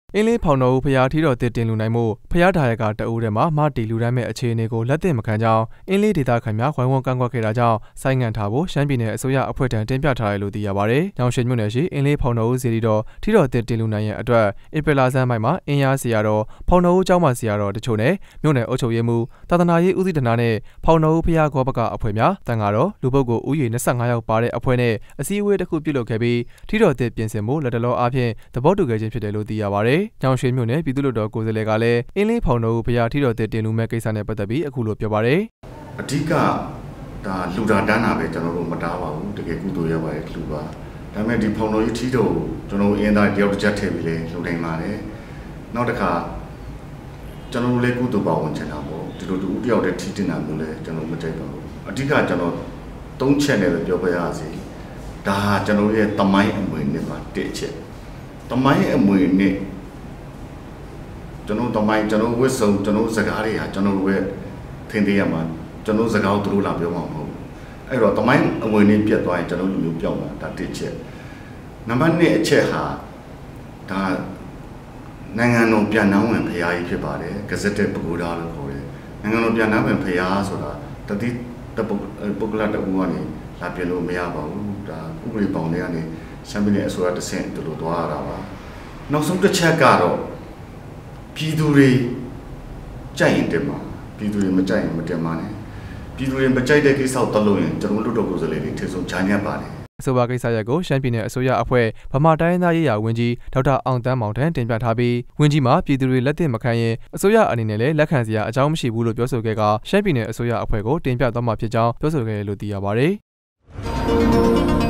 အင်းလေးဖောင်တော်ဦးဖျားထီတော်တစ်တင်လူနိုင်မှုဖျားဒါရကတအူးထဲမှာမတီလူတန်းမဲ့အခြေအနေကိုလက်သင့်မခံကြောင်းအင်းလေးဒေသခံများဝိုင်းဝန်းကန့်ကွက်ခဲ့တာကြောင့်ဆိုင်းငံ့ထားဖို့ရှမ်းပြည်နယ်အစိုးရအဖွဲ့ထံတင်ပြထားတယ်လို့သိရပါတယ်။ညောင်ရွှေမြို့နယ်ရှိအင်းလေးဖောင်တော်ဦးစီရီတော်ထီတော်တစ်တင်လူနိုင်ရဲ့အတွက်ဧပြီလဆန်းပိုင်းမှာအင်းရဆရာတော်ဖောင်တော်ဦးကျောင်းမဆရာတော်တချို့နဲ့မြို့နယ်အုပ်ချုပ်ရေးမှူးသာသနာရေးဦးစီးဌာနနဲ့ဖောင်တော်ဦးဖျားကောပကအဖွဲ့များတန်ဃာတော်လူပုဂ္ဂိုလ်ဦးရေ25ယောက်ပါတဲ့အဖွဲ့နဲ့အစည်းအဝေးတစ်ခုပြုလုပ်ခဲ့ပြီးထီတော်တစ်ပြင်ဆင်မှုလက်တလောအားဖြင့်သဘောတူခဲ့ခြင်းဖြစ်တယ်လို့သိရပါတယ်။ညောင်ရွှေမြို့နယ်ပြည်သူ့လွှတ်တော်ကိုယ်စားလှယ်ကလည်းအင်းလေးဖောင်တော်ဦးဖျားထီတော်တစ်တင်လူမဲ့ကိစ္စနဲ့ပတ်သက်ပြီးအခုလိုပြောပါတယ်။အဓိကဒါလူတာတန်းတာပဲကျွန်တော်တို့မတားပါဘူးတကယ်ကုသိုလ်ရပါတယ်လူပါဒါပေမဲ့ဒီဖောင်တော်ကြီးထီတော်ကျွန်တော်အင်းသားတယောက်တစ်ချက်ထည့်ပြီးလေလူတိုင်းပါတယ်နောက်တစ်ခါကျွန်တော်လည်းကုသိုလ်ပါဝင်ချင်တာပေါ့ဒီလိုတူတယောက်တည်းထီတင်တာမျိုးလဲကျွန်တော်မကြိုက်ပါဘူးအဓိကကျွန်တော်၃ချက်နဲ့ပဲပြောပြရစီဒါဟာကျွန်တော်ရဲ့တမိုင်းအမွေနှစ်ပါတစ်ချက်တမိုင်းအမွေနှစ်ကျွန်တော်တမိုင်းကျွန်တော်ဝတ်စုံကျွန်တော်စကားတွေဟာကျွန်တော်တို့ရဲ့ထင်သေးရမှာကျွန်တော်စကားကိုသူတို့လာပြောမှာမဟုတ်ဘူးအဲ့တော့တမိုင်းအမွေနှစ်ပြတ်သွားရင်ကျွန်တော်လူမျိုးပြောင်းတာဒါတစ်ချက်နံပါတ်2အချက်ဟာဒါနိုင်ငံတော်ပြန်နှောင်းဝင်ဖရားကြီးဖြစ်ပါတယ်ဂဇက်တဲ့ပကူဒါလို့ခေါ်တယ်နိုင်ငံတော်ပြန်နှောင်းဝင်ဖရားဆိုတာတတိပုဂ္ဂလတကူကနေလာပြလို့မရပါဘူးဒါဥပဒေပေါင်းတွေကနေရှမ်းပြည်နယ်အစိုးရတဆင့်တို့လိုသွားရတာပါနောက်ဆုံးတစ်ချက်ကတော့ပြည်သူတွေကြိုက်ရင်တင်ပါပြည်သူတွေမကြိုက်ရင်မတင်ပါနဲ့ပြည်သူတွေမကြိုက်တဲ့ကိစ္စကိုတလို့ရင်ကျွန်တော်တို့ကိုယ်စားလှယ်တွေထေဆုံးချာညက်ပါတယ်အဆိုပါကိစ္စရပ်ကိုရှမ်းပြည်နယ်အစိုးရအဖွဲ့ဗမာတိုင်းရင်းသားရေးရာဝန်ကြီးဒေါက်တာအောင်တန်းမောင်ထံတင်ပြထားပြီးဝန်ကြီးမှပြည်သူတွေလက်သင့်မခံရင်အစိုးရအနေနဲ့လည်းလက်ခံစရာအကြောင်းမရှိဘူးလို့ပြောဆိုခဲ့ကရှမ်းပြည်နယ်အစိုးရအဖွဲ့ကိုတင်ပြသွားမှာဖြစ်ကြောင်းပြောဆိုခဲ့တယ်လို့သိရပါတယ်။